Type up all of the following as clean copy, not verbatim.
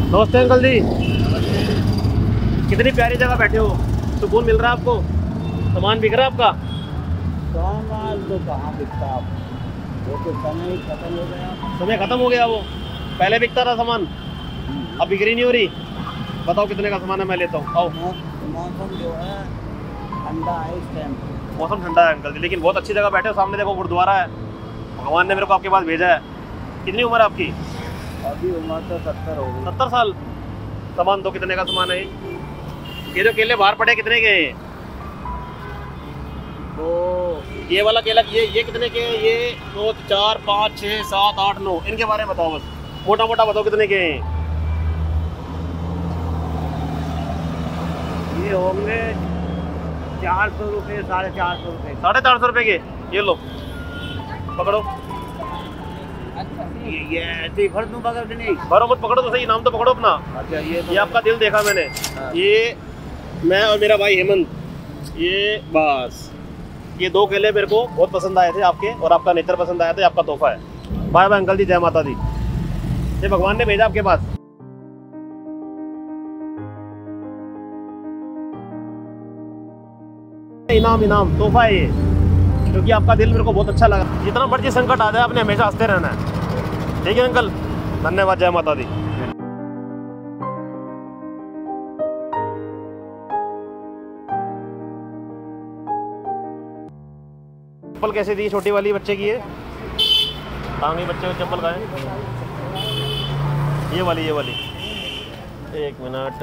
नमस्ते अंकल जी। कितनी प्यारी जगह बैठे हो, सुकून मिल रहा है आपको? सामान बिक रहा है आपका? सामान तो कहाँ बिकता, वो तो समय खत्म हो गया। समय खत्म हो गया? वो पहले बिकता था सामान, अब बिक्री नहीं हो रही। बताओ कितने का सामान है, मैं लेता हूँ। आओ। मौसम जो है ठंडा है इस टाइम। मौसम ठंडा है अंकल जी, लेकिन बहुत अच्छी जगह बैठे हो। सामने देखो गुरुद्वारा है, भगवान ने मेरे को आपके पास भेजा है। कितनी उम्र है आपकी? अभी उम्र तो 70 हो गई। 70 साल। सामान दो, कितने का सामान है ये जो केले बाहर पड़े कितने के हैं? तो ये वाला केला ये कितने के हैं? ये 2 4 5 6 7 8 9, इनके बारे में बताओ, बस मोटा मोटा बताओ कितने के हैं? ये होंगे 400 रुपये, 450 रुपये। 450 रुपये के। ये लो, पकड़ो। ये ऐसे ही भर दूँ बगल नहीं? भरो मत, पकड़ो तो सही, नाम तो पकड़ो अपना। अच्छा ये आपका दिल देखा मैंने। हाँ। ये मैं और मेरा भाई हेमंत, ये बस ये 2 केले मेरे को बहुत पसंद आए थे आपके, और आपका नेचर पसंद आया था। आपका तोहफा है। बाय बाय अंकल जी, जय माता दी। ये भगवान ने भेजा आपके पास। इनाम तोहफा है ये, क्योंकि आपका दिल मेरे को बहुत अच्छा लगा। जितना मर्जी संकट आ जाए, आपने हमेशा हंसते रहना है। ठीक है अंकल, धन्यवाद, जय माता दी। चप्पल कैसे दी? छोटी वाली बच्चे की है। कहाँ गई बच्चे को चप्पल? का है ये वाली? एक मिनट,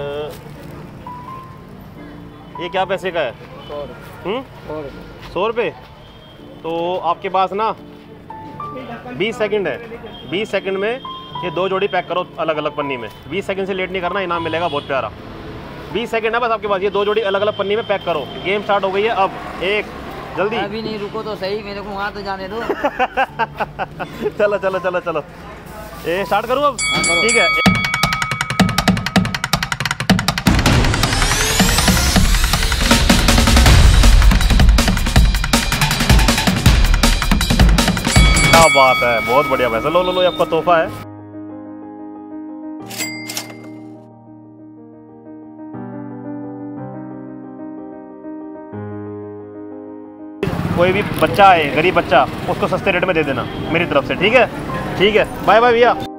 ये क्या पैसे का है? 100 रुपये। तो आपके पास ना 20 सेकंड है। 20 सेकंड में ये 2 जोड़ी पैक करो अलग अलग पन्नी में। 20 सेकंड से लेट नहीं करना, इनाम मिलेगा बहुत प्यारा। 20 सेकंड है बस आपके पास, ये 2 जोड़ी अलग अलग पन्नी में पैक करो। गेम स्टार्ट हो गई है अब। एक, जल्दी। अभी नहीं, रुको तो सही, मेरे को वहाँ तो जाने दो। चलो ये स्टार्ट करूँ अब? ठीक है। क्या बात है, बहुत बढ़िया पैसा। लो ये आपका तोहफा है। कोई भी बच्चा है, गरीब बच्चा, उसको सस्ते रेट में दे देना मेरी तरफ से। ठीक है, बाय बाय भैया।